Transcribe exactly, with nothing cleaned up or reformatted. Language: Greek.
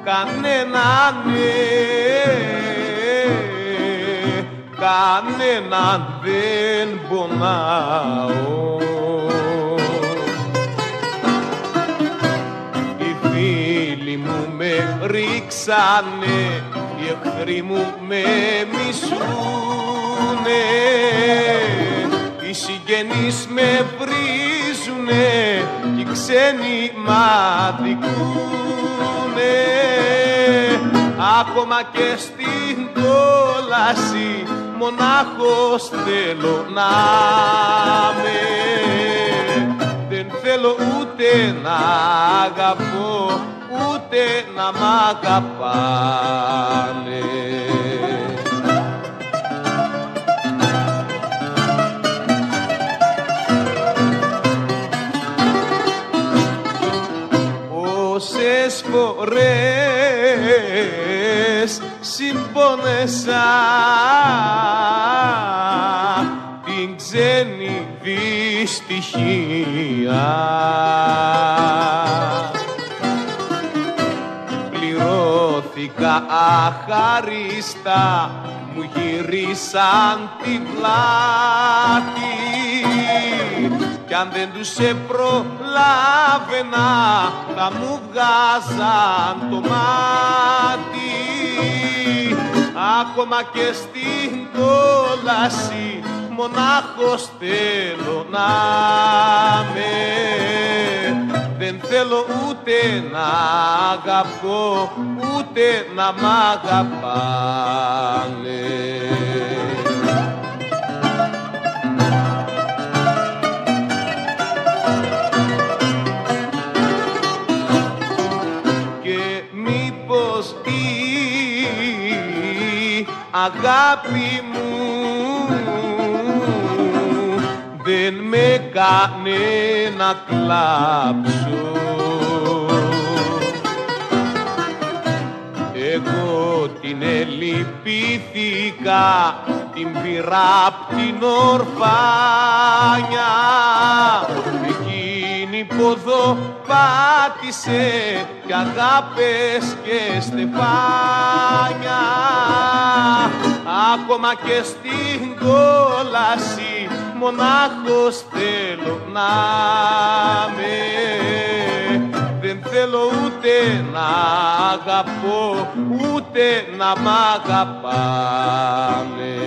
κανέναν, κανέναν δεν πονάω. Οι φίλοι μου με ρίξανε, οι εχθροί μου με μισούνε, οι συγγενείς με βρίζουνε κι οι ξένοι μ' αδικούνε. Ακόμα και στην κόλαση μονάχος θέλω να με. Δεν θέλω ούτε να αγαπώ, ούτε να μ' αγαπάνε. Όσες φορές συμπόνεσα την ξένη δυστυχία, πληρώθηκα αχάριστα, μου γυρίσαν την πλάτη κι αν δεν τους προλάβαινα θα μου βγάζαν το μάτι. Ακόμα και στην κόλαση μονάχος θέλω να με. Δεν θέλω ούτε να αγαπώ, ούτε να μ' αγαπάνε. Αγάπη μου δεν με κάνε να κλάψω. Εγώ την ελυπήθηκα, την πήρα απ' την ορφάνια, εκείνη ποδό πάτησε κι αγάπες και στεφάνια. Ακόμα και στην κόλαση μονάχος θέλω να με. Δεν θέλω ούτε να αγαπώ, ούτε να μ' αγαπάνε.